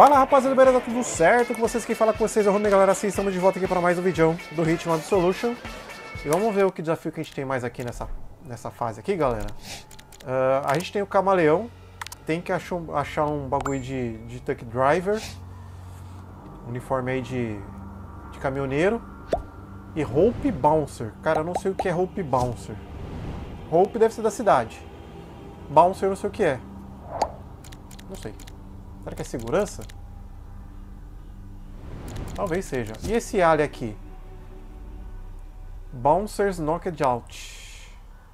Fala rapaziada, beleza? Tudo certo? Com vocês, quem fala com vocês é o Rony, galera. Assim, estamos de volta aqui para mais um vídeo do Hitman Absolution. E vamos ver o que desafio que a gente tem mais aqui nessa fase aqui, galera. A gente tem o camaleão, tem que achar um bagulho de truck driver, uniforme aí de caminhoneiro e Hope Bouncer. Cara, eu não sei o que é Hope Bouncer. Hope deve ser da cidade. Bouncer eu não sei o que é. Não sei. Será que é segurança? Talvez seja. E esse alien aqui? Bouncers Knocked Out.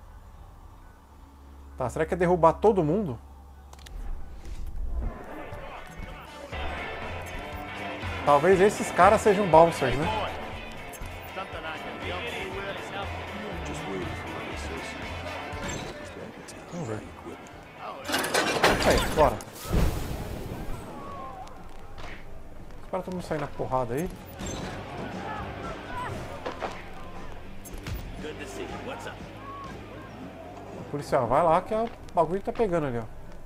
Tá, será que é derrubar todo mundo? Talvez esses caras sejam bouncers, né? Vamos ver. Isso aí, bora. Espera todo mundo sair na porrada aí. O policial, vai lá que o bagulho tá pegando ali, ó.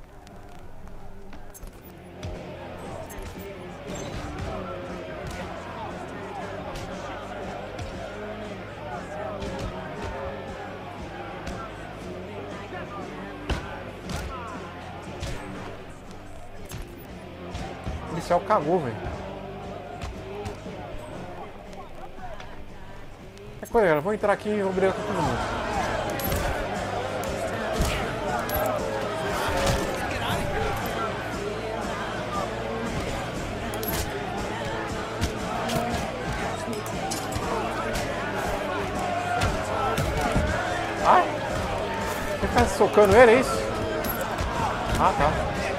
O policial cagou, velho. Coisa, galera, vou entrar aqui e vou brigar com todo mundo. Ai! Você fica socando ele, é isso? Ah, tá.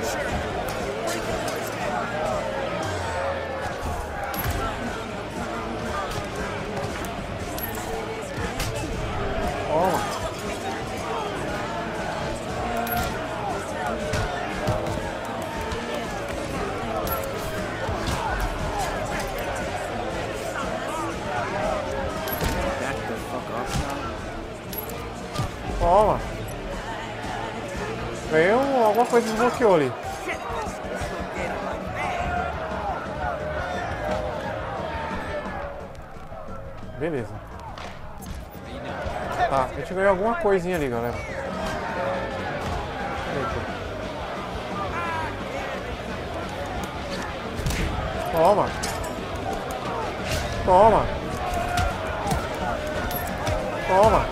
Toma! Veio alguma coisa desbloqueou ali. Beleza. Tá, a gente ganhou alguma coisinha ali, galera. Toma! Toma! Toma!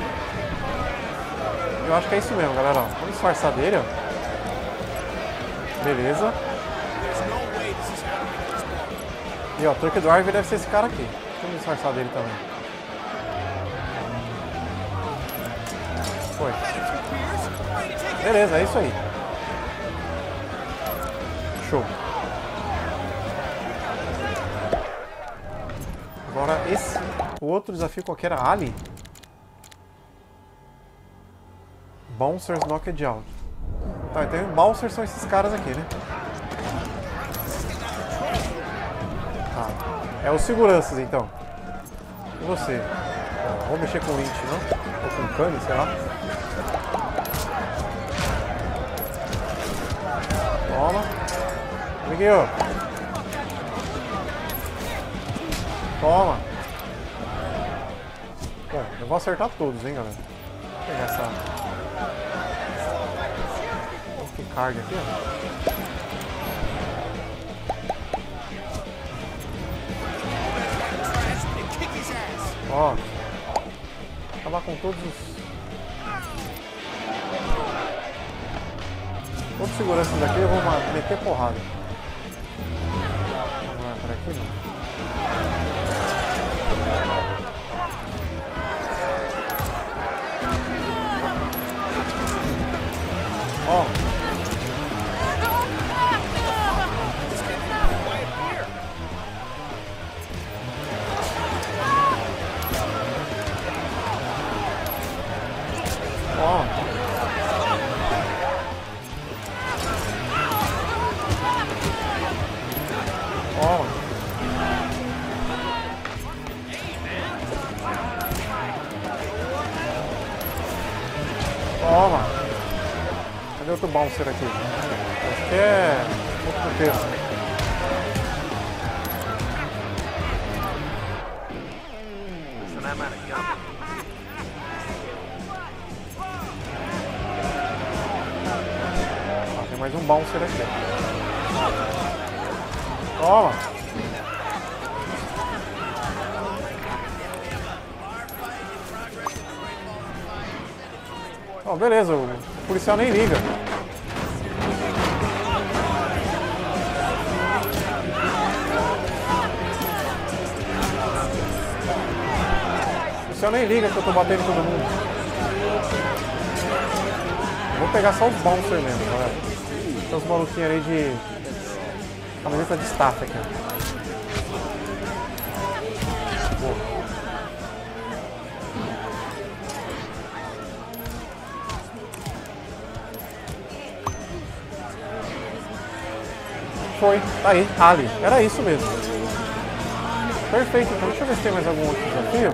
Eu acho que é isso mesmo, galera. Vamos disfarçar dele, ó. Beleza. E ó, o Truck Driver deve ser esse cara aqui. Vamos disfarçar dele também. Foi. Beleza, é isso aí. Show. Agora esse... O outro desafio qualquer era Ali. Bouncers Knocked Out. Tá, então Bouncers são esses caras aqui, né? Tá. É os seguranças, então. E você? Tá, vou mexer com o Lynch, não? Ou com o Kanye, sei lá. Toma. Amiguinho. Toma. Bom, eu vou acertar todos, hein, galera. Vou pegar essa... card aqui, ó. Acabar com todos os seguranças daqui, eu vou meter porrada. Vamos lá por aqui, não. Ó. Toma! Cadê outro bouncer aqui? Acho que é outro texto. Tem mais um bouncer aqui. Toma! Oh, beleza, o policial nem liga. O policial nem liga que eu tô batendo em todo mundo. Vou pegar só os bouncers mesmo, galera. Tem uns maluquinhos ali de camiseta de staff aqui, ó. Boa. Foi, tá aí, Ali. Era isso mesmo. Perfeito, então deixa eu ver se tem mais algum outro desafio.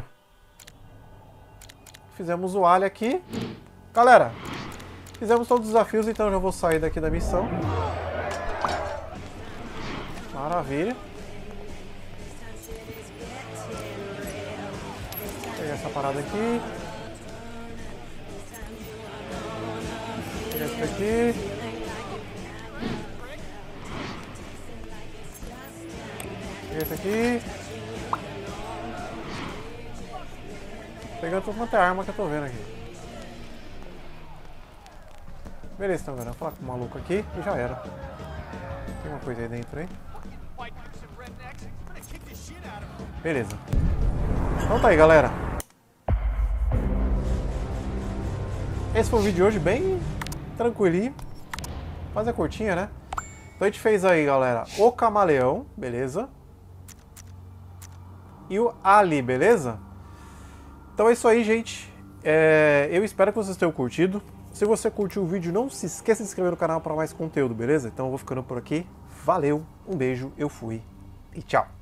Fizemos o Ali aqui. Galera, fizemos todos os desafios, então eu já vou sair daqui da missão. Maravilha. Vou pegar essa parada aqui. Vou pegar isso aqui. Esse aqui. Pegando tudo quanto é arma que eu tô vendo aqui. Beleza, então, galera. Vou falar com o maluco aqui e já era. Tem uma coisa aí dentro aí. Beleza. Então tá aí, galera. Esse foi o vídeo de hoje, bem tranquilinho. Mas é curtinha, né? Então a gente fez aí, galera, o Camaleão, beleza? E o Ali, beleza? Então é isso aí, gente. Eu espero que vocês tenham curtido. Se você curtiu o vídeo, não se esqueça de se inscrever no canal para mais conteúdo, beleza? Então eu vou ficando por aqui. Valeu, um beijo, eu fui e tchau!